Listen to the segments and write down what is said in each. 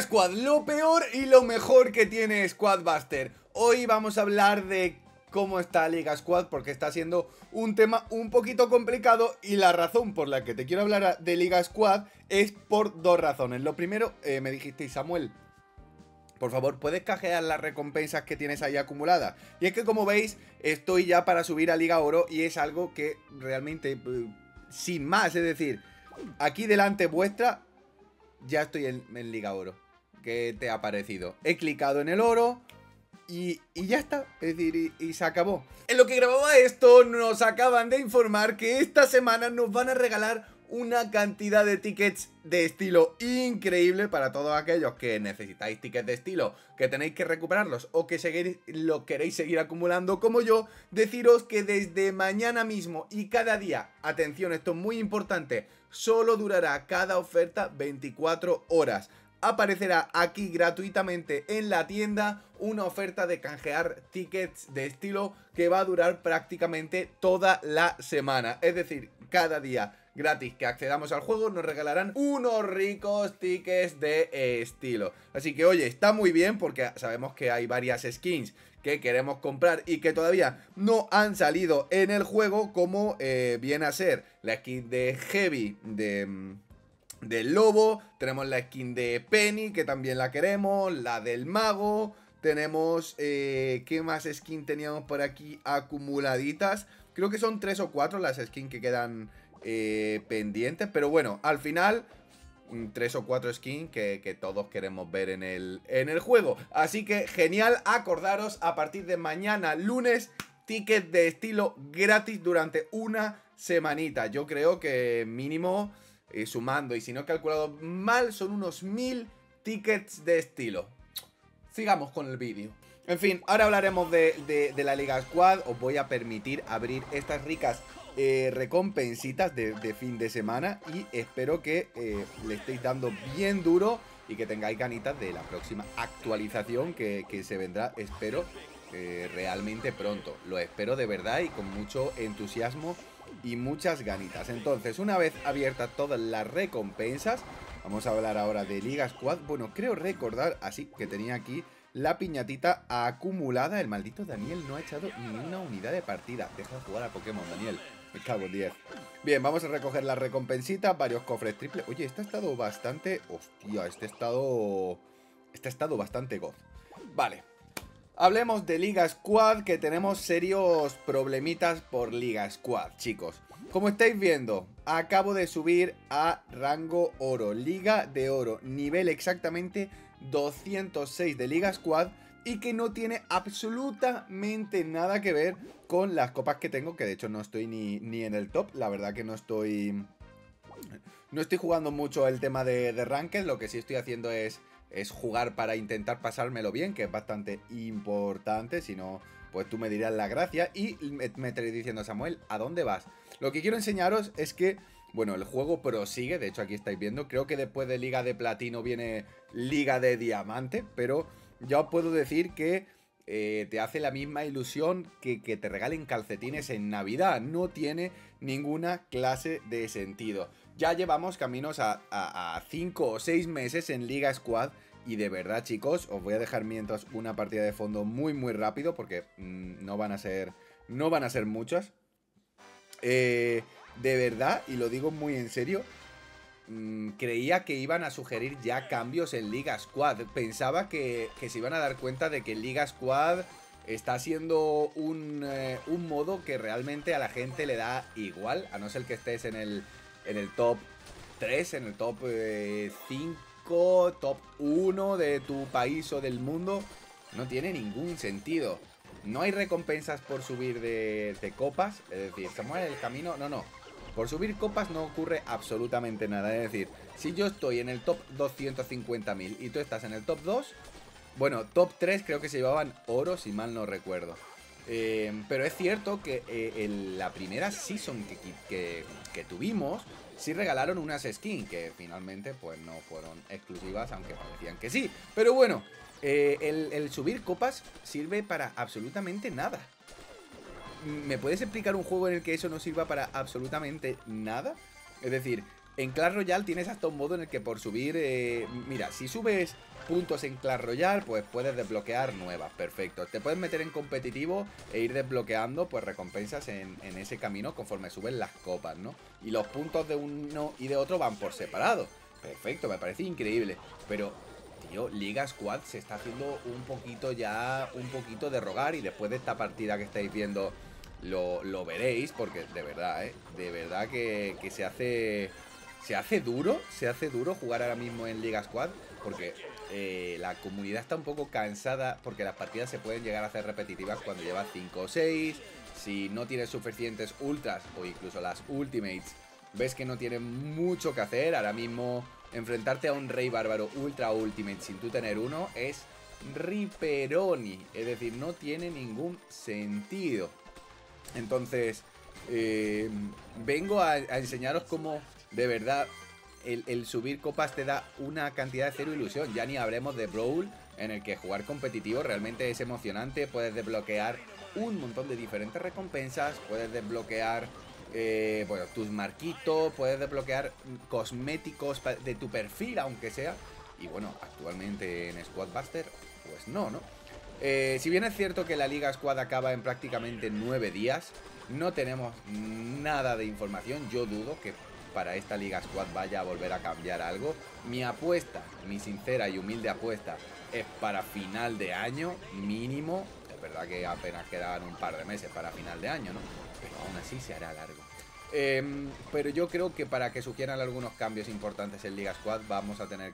Liga Squad, lo peor y lo mejor que tiene Squadbuster. Hoy vamos a hablar de cómo está Liga Squad, porque está siendo un tema un poquito complicado. Y la razón por la que te quiero hablar de Liga Squad es por dos razones. Lo primero, me dijisteis, Samuel, por favor, ¿puedes canjear las recompensas que tienes ahí acumuladas? Y es que, como veis, estoy ya para subir a Liga Oro y es algo que realmente, sin más, es decir, aquí delante vuestra, ya estoy en Liga Oro. ¿Qué te ha parecido? He clicado en el oro y ya está, es decir, y se acabó. En lo que grababa esto, nos acaban de informar que esta semana nos van a regalar una cantidad de tickets de estilo increíble para todos aquellos que necesitáis tickets de estilo, que tenéis que recuperarlos o que lo queréis seguir acumulando como yo. Deciros que desde mañana mismo y cada día, atención, esto es muy importante, solo durará cada oferta 24 horas. Aparecerá aquí gratuitamente en la tienda una oferta de canjear tickets de estilo que va a durar prácticamente toda la semana. Es decir, cada día gratis que accedamos al juego nos regalarán unos ricos tickets de estilo. Así que, oye, está muy bien porque sabemos que hay varias skins que queremos comprar y que todavía no han salido en el juego, como viene a ser la skin de Heavy del lobo, tenemos la skin de Penny, que también la queremos, la del mago, tenemos, ¿qué más skin teníamos por aquí acumuladitas? Creo que son 3 o 4 las skins que quedan pendientes, pero bueno, al final 3 o 4 skins que todos queremos ver en el juego. Así que genial, acordaros, a partir de mañana lunes, ticket de estilo gratis durante una semanita. Yo creo que mínimo, sumando, y si no he calculado mal, son unos 1000 tickets de estilo. Sigamos con el vídeo. En fin, ahora hablaremos de la Liga Squad. Os voy a permitir abrir estas ricas recompensitas de fin de semana y espero que le estéis dando bien duro y que tengáis ganitas de la próxima actualización que se vendrá, espero, realmente pronto. Lo espero de verdad y con mucho entusiasmo y muchas ganitas. Entonces, una vez abiertas todas las recompensas, vamos a hablar ahora de Liga Squad. Bueno, creo recordar, así que tenía aquí la piñatita acumulada. El maldito Daniel no ha echado ni una unidad de partida. Deja de jugar a Pokémon, Daniel. Me cago en 10. Bien, vamos a recoger las recompensitas. Varios cofres triples. Oye, este ha estado bastante... Hostia, este ha estado bastante goz. Vale. Hablemos de Liga Squad, que tenemos serios problemitas por Liga Squad, chicos. Como estáis viendo, acabo de subir a rango oro, Liga de Oro, nivel exactamente 206 de Liga Squad, y que no tiene absolutamente nada que ver con las copas que tengo, que de hecho no estoy ni en el top. La verdad que no estoy jugando mucho el tema de ranked. Lo que sí estoy haciendo es jugar para intentar pasármelo bien, que es bastante importante. Si no, pues tú me dirás la gracia y me estaréis diciendo, Samuel, ¿a dónde vas? Lo que quiero enseñaros es que, bueno, el juego prosigue. De hecho, aquí estáis viendo, creo que después de Liga de Platino viene Liga de Diamante, pero ya os puedo decir que te hace la misma ilusión que te regalen calcetines en Navidad. No tiene ninguna clase de sentido. Ya llevamos caminos a 5 o 6 meses en Liga Squad. Y de verdad, chicos, os voy a dejar mientras una partida de fondo muy rápido, porque no van a ser muchas. De verdad, y lo digo muy en serio, creía que iban a sugerir ya cambios en Liga Squad. Pensaba que se iban a dar cuenta de que Liga Squad está siendo un modo que realmente a la gente le da igual, a no ser que estés en el top 3, en el top 5, top 1 de tu país o del mundo. No tiene ningún sentido. No hay recompensas por subir de copas. Es decir, Samuel, el camino... No. Por subir copas no ocurre absolutamente nada. Es decir, si yo estoy en el top 250.000 y tú estás en el top 2... Bueno, top 3 creo que se llevaban oro, si mal no recuerdo. Pero es cierto que en la primera season que tuvimos, sí regalaron unas skins que finalmente pues no fueron exclusivas, aunque parecían que sí. Pero bueno, el subir copas sirve para absolutamente nada. ¿Me puedes explicar un juego en el que eso no sirva para absolutamente nada? Es decir, En Clash Royale tienes hasta un modo en el que por subir... mira, si subes puntos en Clash Royale, pues puedes desbloquear nuevas, perfecto. Te puedes meter en competitivo e ir desbloqueando pues recompensas en ese camino conforme suben las copas, ¿no? Y los puntos de uno y de otro van por separado. Perfecto, me parece increíble. Pero, tío, Liga Squad se está haciendo un poquito de rogar. Y después de esta partida que estáis viendo lo veréis, porque de verdad, de verdad que se hace duro jugar ahora mismo en Liga Squad, porque la comunidad está un poco cansada, porque las partidas se pueden llegar a hacer repetitivas cuando llevas 5 o 6, si no tienes suficientes ultras o incluso las ultimates, ves que no tienen mucho que hacer. Ahora mismo enfrentarte a un rey bárbaro ultra ultimate sin tú tener uno es riperoni, es decir, no tiene ningún sentido. Entonces, vengo a enseñaros cómo de verdad el subir copas te da una cantidad de cero ilusión. Ya ni hablemos de Brawl, en el que jugar competitivo realmente es emocionante. Puedes desbloquear un montón de diferentes recompensas, puedes desbloquear bueno, tus marquitos, puedes desbloquear cosméticos de tu perfil, aunque sea. Y bueno, actualmente en Squad Buster, pues no. Si bien es cierto que la Liga Squad acaba en prácticamente 9 días, no tenemos nada de información. Yo dudo que para esta Liga Squad vaya a volver a cambiar algo. Mi apuesta, mi sincera y humilde apuesta, es para final de año mínimo. Es verdad que apenas quedan un par de meses para final de año, ¿no? Pero aún así se hará largo. Pero yo creo que para que surgieran algunos cambios importantes en Liga Squad va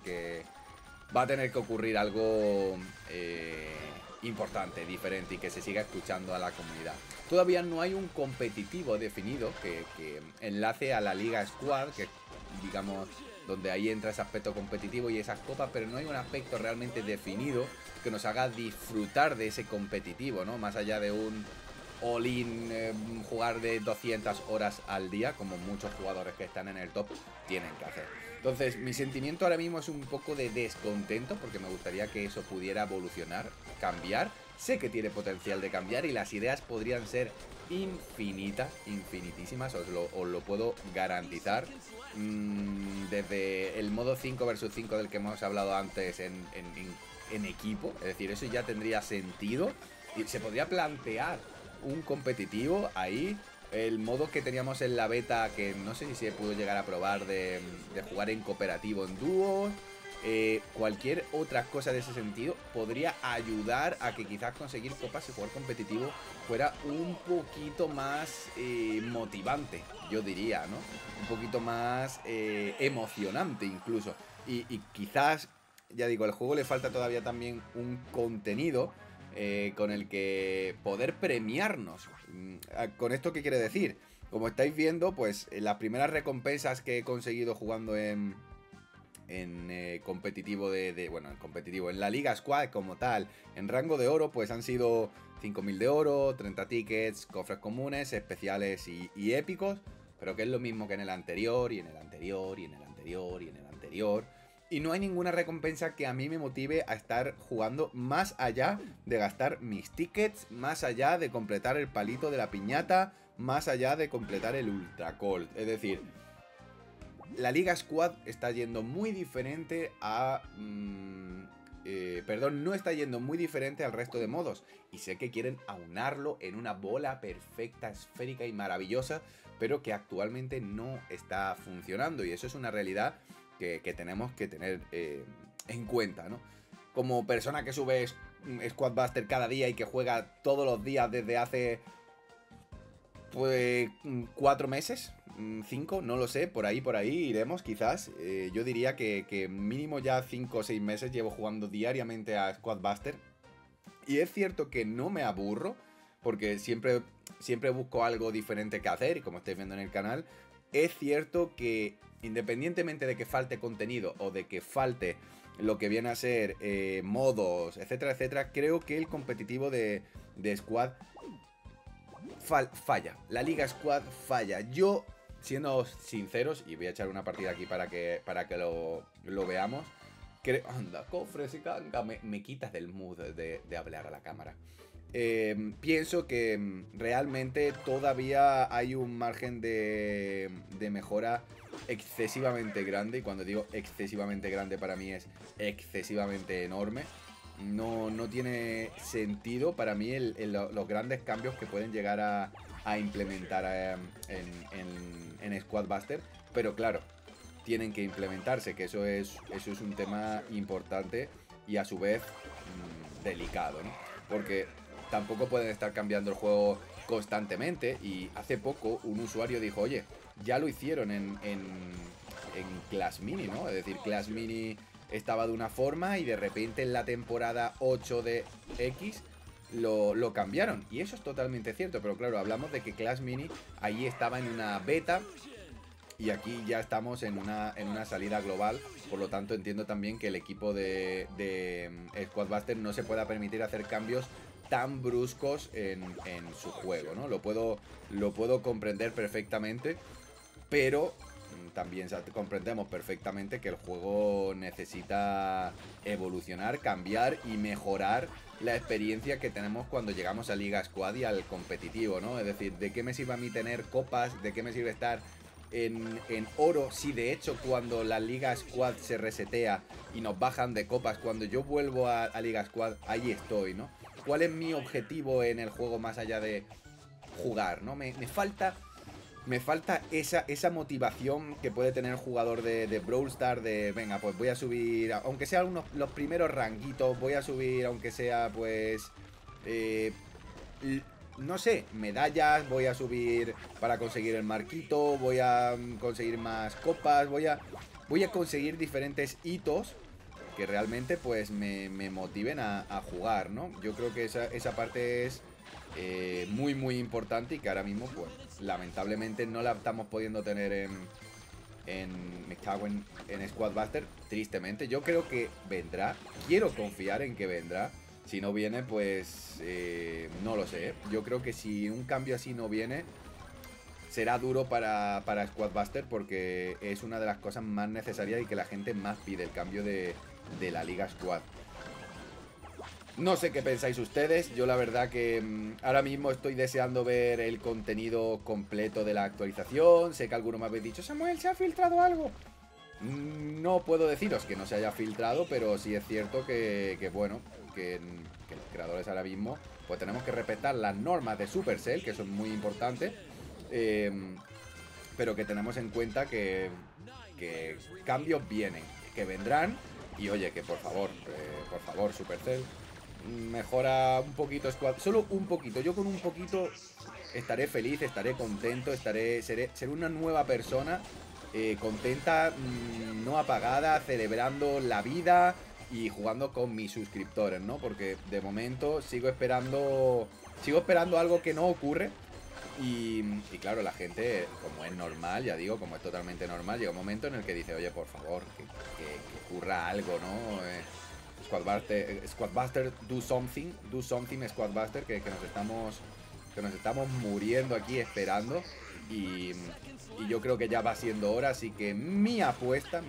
a tener que ocurrir algo importante, diferente, y que se siga escuchando a la comunidad. Todavía no hay un competitivo definido que enlace a la Liga Squad, que digamos donde ahí entra ese aspecto competitivo y esas copas, pero no hay un aspecto realmente definido que nos haga disfrutar de ese competitivo, ¿no? Más allá de un all-in, jugar de 200 horas al día, como muchos jugadores que están en el top tienen que hacer. Entonces, mi sentimiento ahora mismo es un poco de descontento, porque me gustaría que eso pudiera evolucionar, cambiar. Sé que tiene potencial de cambiar y las ideas podrían ser infinitísimas, os lo puedo garantizar. Desde el modo 5 vs 5 del que hemos hablado antes en equipo, es decir, eso ya tendría sentido y se podría plantear un competitivo ahí. El modo que teníamos en la beta, que no sé si se pudo llegar a probar, de jugar en cooperativo en dúos, cualquier otra cosa de ese sentido podría ayudar a que quizás conseguir copas y jugar competitivo fuera un poquito más motivante, yo diría, ¿no? Un poquito más emocionante incluso. Y quizás, ya digo, al juego le falta todavía también un contenido con el que poder premiarnos. ¿Con esto qué quiere decir? Como estáis viendo, pues las primeras recompensas que he conseguido jugando en competitivo bueno, en competitivo, en la Liga Squad como tal, en rango de oro, pues han sido 5.000 de oro, 30 tickets, cofres comunes, especiales y épicos, pero que es lo mismo que en el anterior, y en el anterior, y en el anterior, y en el anterior. Y no hay ninguna recompensa que a mí me motive a estar jugando más allá de gastar mis tickets, más allá de completar el palito de la piñata, más allá de completar el Ultra Cold. Es decir, la Liga Squad está yendo muy diferente a... perdón, no está yendo muy diferente al resto de modos. Y sé que quieren aunarlo en una bola perfecta, esférica y maravillosa, pero que actualmente no está funcionando. Y eso es una realidad que tenemos que tener en cuenta, ¿no? Como persona que sube Squad Buster cada día y que juega todos los días desde hace... pues 4 meses, 5, no lo sé, por ahí iremos quizás. Yo diría que mínimo ya 5 o 6 meses llevo jugando diariamente a Squad Buster. Y es cierto que no me aburro, porque siempre busco algo diferente que hacer, y como estáis viendo en el canal, es cierto que independientemente de que falte contenido o de que falte lo que viene a ser modos, etcétera, etcétera, creo que el competitivo de Squad falla. La Liga Squad falla. Yo, siendo sinceros, y voy a echar una partida aquí para que lo veamos, creo... Anda, cofres y ganga, me quitas del mood de hablar a la cámara. pienso que realmente todavía hay un margen de mejora excesivamente grande. Y cuando digo excesivamente grande, para mí es excesivamente enorme. No tiene sentido para mí los grandes cambios que pueden llegar a implementar en Squad Buster. Pero claro, tienen que implementarse, que eso es un tema importante y a su vez delicado, ¿no? Porque tampoco pueden estar cambiando el juego constantemente. Y hace poco un usuario dijo, oye, ya lo hicieron en Clash Mini, ¿no? Es decir, Clash Mini estaba de una forma y de repente en la temporada 8 de X lo cambiaron. Y eso es totalmente cierto, pero claro, hablamos de que Clash Mini ahí estaba en una beta y aquí ya estamos en una salida global. Por lo tanto, entiendo también que el equipo de Squad Buster no se pueda permitir hacer cambios tan bruscos en su juego, ¿no? Lo puedo comprender perfectamente, pero también comprendemos perfectamente que el juego necesita evolucionar, cambiar y mejorar la experiencia que tenemos cuando llegamos a Liga Squad y al competitivo, ¿no? Es decir, ¿de qué me sirve a mí tener copas? ¿De qué me sirve estar en oro? Si de hecho cuando la Liga Squad se resetea y nos bajan de copas, cuando yo vuelvo a Liga Squad, ahí estoy, ¿no? ¿Cuál es mi objetivo en el juego más allá de jugar, ¿no? Me falta esa motivación que puede tener el jugador de Brawl Stars, de venga, pues voy a subir, aunque sean los primeros ranguitos, voy a subir, aunque sea pues no sé, medallas, voy a subir para conseguir el marquito, voy a conseguir más copas, voy a conseguir diferentes hitos que realmente pues me motiven a jugar, ¿no? Yo creo que esa parte es muy muy importante y que ahora mismo pues lamentablemente no la estamos pudiendo tener me cago en Squad Buster, tristemente. Yo creo que vendrá, quiero confiar en que vendrá. Si no viene, pues no lo sé. Yo creo que si un cambio así no viene, será duro para Squad Buster, porque es una de las cosas más necesarias y que la gente más pide, el cambio de la Liga Squad. No sé qué pensáis ustedes. Yo la verdad que ahora mismo estoy deseando ver el contenido completo de la actualización. Sé que alguno me habéis dicho, Samuel, ¿se ha filtrado algo? No puedo deciros que no se haya filtrado, pero sí es cierto que bueno, que los creadores ahora mismo pues tenemos que respetar las normas de Supercell, que son muy importantes, pero que tenemos en cuenta que cambios vienen, que vendrán. Y oye, que por favor, Supercell, mejora un poquito Squad, solo un poquito. Yo con un poquito estaré feliz, estaré contento, seré una nueva persona, contenta, no apagada, celebrando la vida y jugando con mis suscriptores, ¿no? Porque de momento sigo esperando algo que no ocurre. Y claro, la gente, como es normal, ya digo, como es totalmente normal, llega un momento en el que dice, oye, por favor, que ocurra algo, ¿no? Squad Buster, do something, Squad Buster, que nos estamos muriendo aquí esperando. Y yo creo que ya va siendo hora, así que mi apuesta,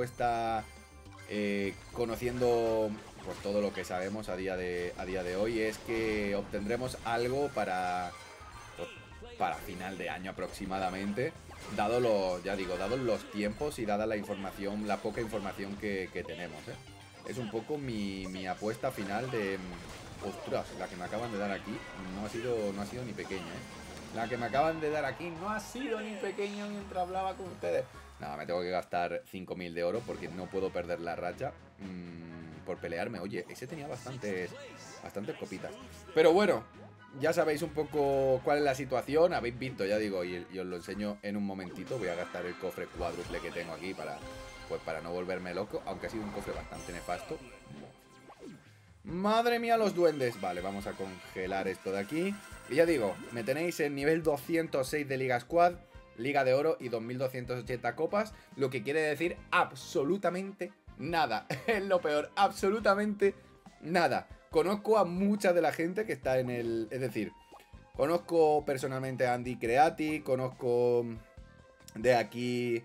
conociendo pues todo lo que sabemos a día de hoy, es que obtendremos algo para final de año aproximadamente, dados los tiempos y dada la poca información que tenemos, ¿eh? Es un poco mi apuesta final de... Ostras, la que me acaban de dar aquí no ha sido ni pequeña, ¿eh? La que me acaban de dar aquí no ha sido ni pequeña mientras hablaba con ustedes. Nada, me tengo que gastar 5.000 de oro porque no puedo perder la racha por pelearme. Oye, ese tenía bastantes copitas. Pero bueno, ya sabéis un poco cuál es la situación. Habéis visto, ya digo, y os lo enseño en un momentito. Voy a gastar el cofre cuádruple que tengo aquí para no volverme loco, aunque ha sido un cofre bastante nefasto. Madre mía, los duendes. Vale, vamos a congelar esto de aquí. Y ya digo, me tenéis en nivel 206 de Liga Squad, Liga de Oro y 2280 copas, lo que quiere decir absolutamente nada. Es lo peor, absolutamente nada. Conozco a mucha de la gente que está en el... Es decir, conozco personalmente a Andy Creati, conozco de aquí...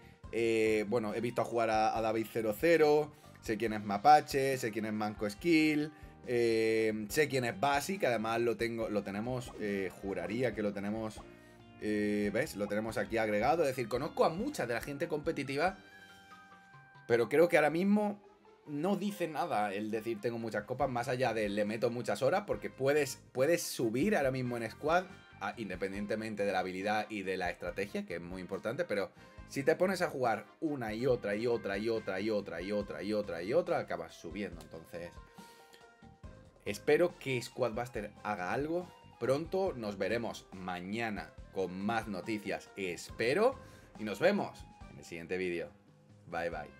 bueno, he visto a jugar a David 00, sé quién es Mapache, sé quién es Manco Skill, Sé quién es Basi, que además lo tenemos, juraría que lo tenemos, ¿ves? Lo tenemos aquí agregado. Es decir, conozco a mucha de la gente competitiva, pero creo que ahora mismo no dice nada el decir tengo muchas copas, más allá de le meto muchas horas, porque puedes subir ahora mismo en squad, independientemente de la habilidad y de la estrategia, que es muy importante, pero si te pones a jugar una y otra y otra y otra y otra y otra y otra y otra, acabas subiendo. Entonces, espero que Squadbuster haga algo. Pronto nos veremos mañana con más noticias, espero, y nos vemos en el siguiente vídeo. Bye bye.